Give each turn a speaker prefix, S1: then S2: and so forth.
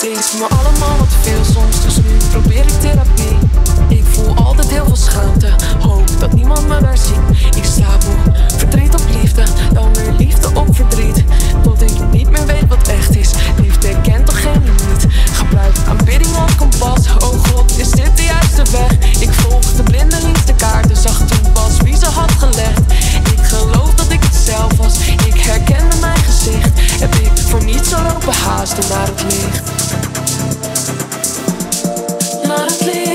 S1: is me allemaal wat veel soms, dus nu probeer ik therapie. Ik voel altijd heel veel schaamte, hoop dat niemand me daar ziet. Ik stapel verdriet op liefde, dan weer liefde op verdriet, tot ik niet meer weet wat echt is. Liefde kent toch geen limiet. Gebruik aanbidding als kompas. Oh God, is dit de juiste weg? Ik volgde blindelings de kaarten, zag toen pas wie ze had gelegd. Ik geloof dat ik het zelf was, ik herkende mijn gezicht. Heb ik voor niets zo lopen haasten naar het licht. Naar het licht.